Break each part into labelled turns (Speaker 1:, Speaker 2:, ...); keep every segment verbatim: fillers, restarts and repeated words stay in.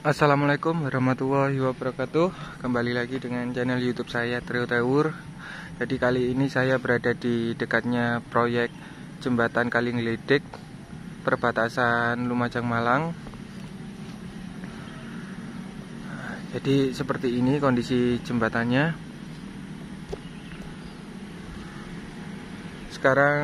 Speaker 1: Assalamualaikum warahmatullahi wabarakatuh. Kembali lagi dengan channel YouTube saya, Trio Tewur. Jadi kali ini saya berada di dekatnya proyek jembatan Kalingeledek, perbatasan Lumajang Malang. Jadi seperti ini kondisi jembatannya. Sekarang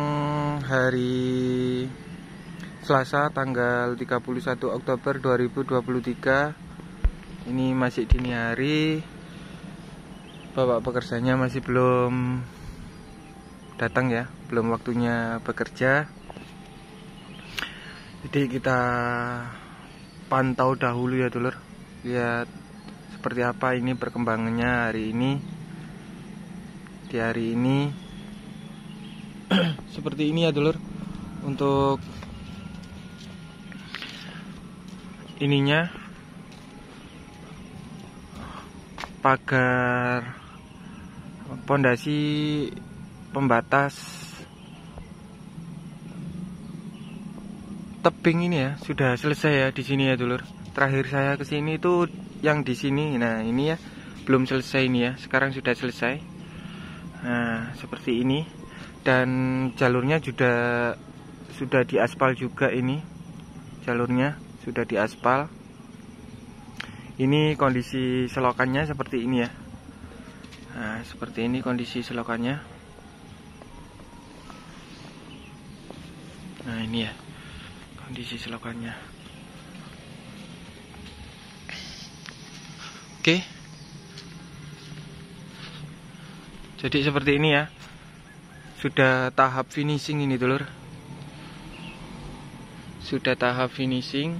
Speaker 1: hari Selasa tanggal tiga puluh satu Oktober dua ribu dua puluh tiga. Ini masih dini hari. Bapak pekerjanya masih belum datang ya, belum waktunya bekerja. Jadi kita pantau dahulu ya dulur. Lihat seperti apa ini perkembangannya hari ini. Di hari ini seperti ini ya dulur. Untuk ininya pagar pondasi pembatas tebing ini ya sudah selesai ya di sini ya dulur. Terakhir saya ke sini itu yang di sini. Nah, ini ya belum selesai ini ya. Sekarang sudah selesai. Nah, seperti ini. Dan jalurnya sudah sudah diaspal juga ini. Jalurnya sudah diaspal. Ini kondisi selokannya seperti ini ya. Nah, seperti ini kondisi selokannya. Nah, ini ya kondisi selokannya. Oke. Jadi seperti ini ya. Sudah tahap finishing ini dulur. Sudah tahap finishing.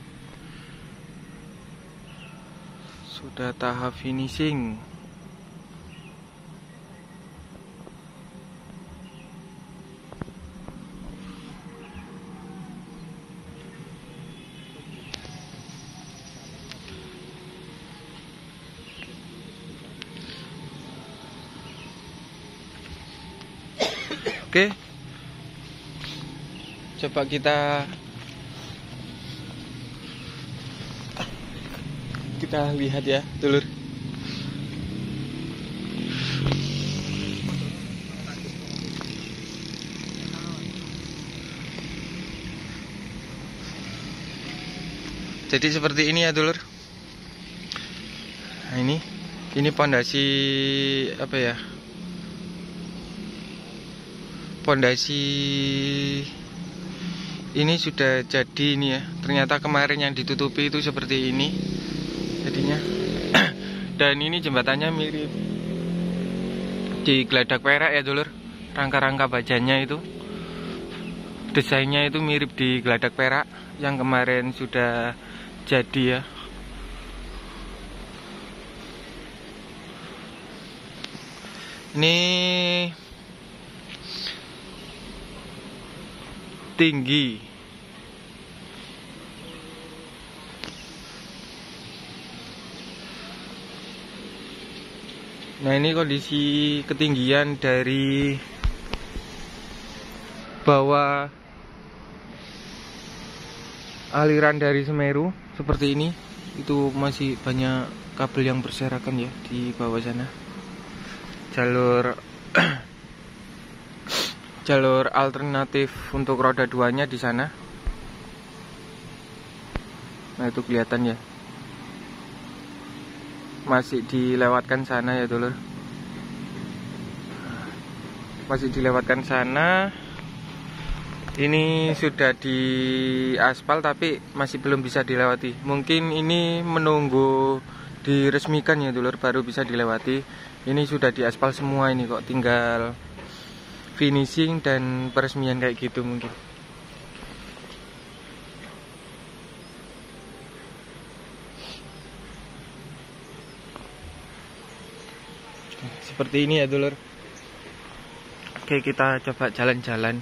Speaker 1: Sudah tahap finishing. Oke. Coba kita kita lihat ya dulur. Jadi seperti ini ya dulur. Nah, ini ini pondasi apa ya? Pondasi ini sudah jadi ini ya. Ternyata kemarin yang ditutupi itu seperti ini jadinya. Dan ini jembatannya mirip di geladak perak ya dulur. Rangka-rangka bajanya itu, desainnya itu mirip di geladak perak yang kemarin sudah jadi ya. Ini tinggi. Nah, ini kondisi ketinggian dari bawah aliran dari Semeru seperti ini. Itu masih banyak kabel yang berserakan ya di bawah sana. Jalur jalur alternatif untuk roda duanya di sana. Nah, itu kelihatan ya. Masih dilewatkan sana ya dulur. Masih dilewatkan sana. Ini sudah di aspal tapi masih belum bisa dilewati. Mungkin ini menunggu diresmikan ya dulur baru bisa dilewati. Ini sudah di aspal semua ini kok, tinggal finishing dan peresmian kayak gitu mungkin. Seperti ini ya dulur. Oke, kita coba jalan-jalan.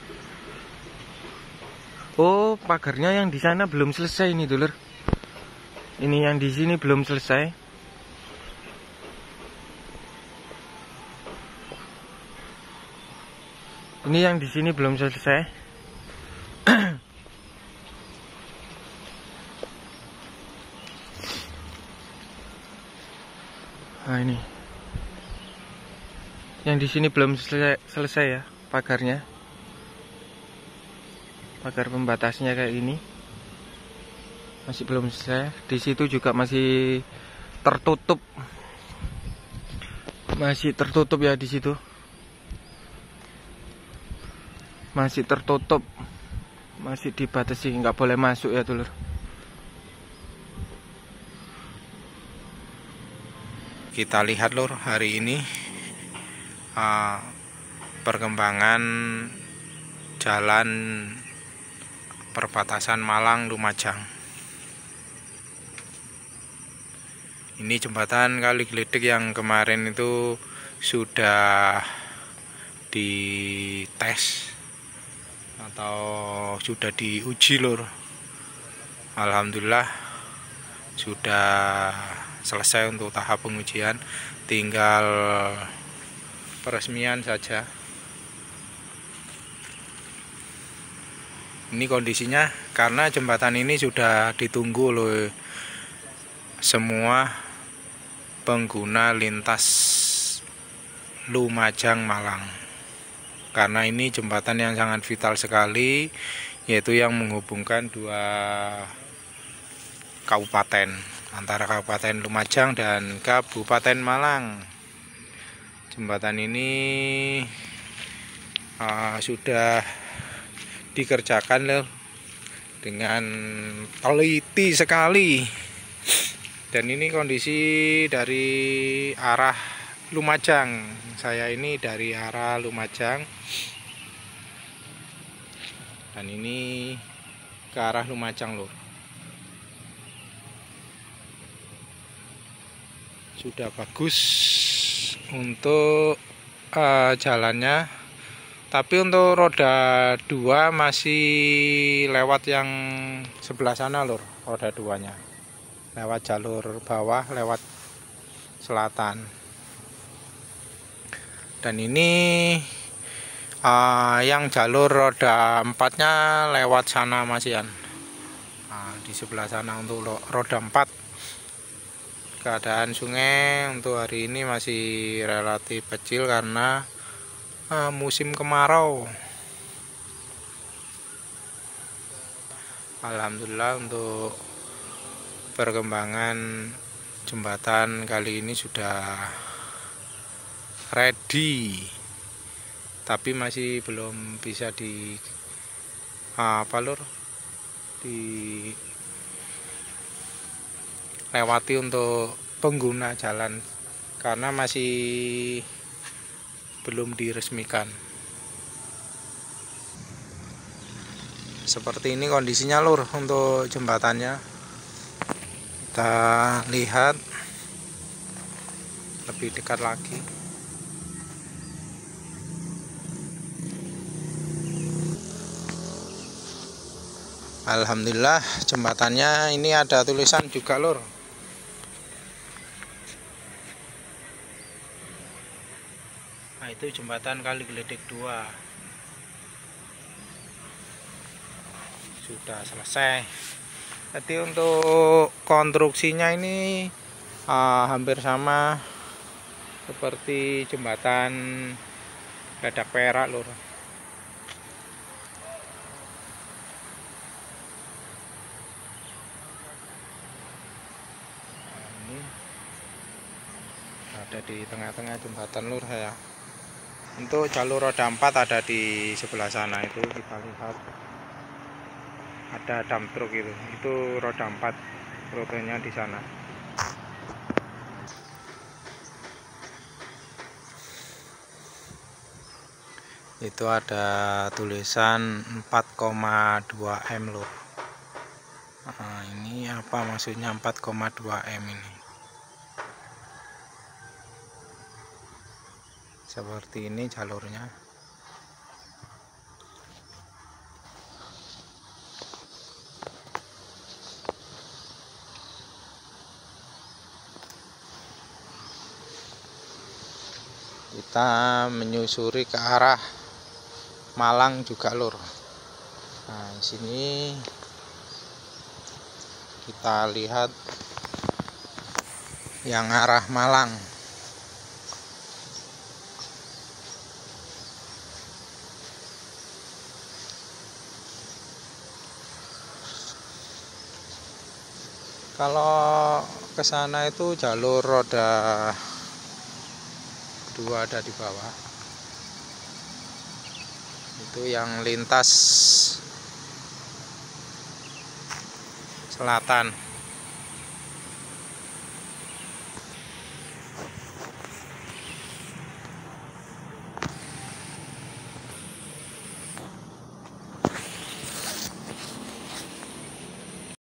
Speaker 1: Oh, pagarnya yang di sana belum selesai ini dulur. Ini yang di sini belum selesai. Ini yang di sini belum selesai. Nah ini, yang di sini belum selesai, selesai ya pagarnya, pagar pembatasnya kayak ini masih belum selesai. Di situ juga masih tertutup, masih tertutup ya di situ, masih tertutup, masih dibatasi, nggak boleh masuk ya dulur.
Speaker 2: Kita lihat lur hari ini uh, perkembangan jalan perbatasan Malang Lumajang. Ini jembatan Kali Gledek yang kemarin itu sudah dites atau sudah diuji lur. Alhamdulillah sudah selesai untuk tahap pengujian, tinggal peresmian saja. Ini kondisinya karena jembatan ini sudah ditunggu oleh semua pengguna lintas Lumajang Malang, karena ini jembatan yang sangat vital sekali, yaitu yang menghubungkan dua kabupaten, antara Kabupaten Lumajang dan Kabupaten Malang. Jembatan ini uh, sudah dikerjakan loh, dengan teliti sekali. Dan ini kondisi dari arah Lumajang. Saya ini dari arah Lumajang, dan ini ke arah Lumajang loh. Sudah bagus untuk uh, jalannya, tapi untuk roda dua masih lewat yang sebelah sana lur, roda duanya lewat jalur bawah, lewat selatan. Dan ini uh, yang jalur roda empatnya lewat sana masian, nah, di sebelah sana untuk roda empat. Keadaan sungai untuk hari ini masih relatif kecil karena uh, musim kemarau. Alhamdulillah untuk perkembangan jembatan kali ini sudah ready, tapi masih belum bisa di uh, apa lur di lewati untuk pengguna jalan karena masih belum diresmikan. Seperti ini kondisinya lur untuk jembatannya. Kita lihat lebih dekat lagi. Alhamdulillah jembatannya ini ada tulisan juga lur. Nah, itu jembatan Kali Gledek dua sudah selesai. Jadi untuk konstruksinya ini uh, hampir sama seperti jembatan Gledek Perak lur. Nah, ini ada di tengah-tengah jembatan lur ya. Untuk jalur roda empat ada di sebelah sana, itu kita lihat ada dump truck, itu itu roda empat, rutenya di sana. Itu ada tulisan empat koma dua M lur. Nah, ini apa maksudnya empat koma dua M ini? Seperti ini jalurnya. Kita menyusuri ke arah Malang juga lur. Nah, di sini kita lihat yang arah Malang. Kalau ke sana itu jalur roda dua ada di bawah. Itu yang lintas selatan.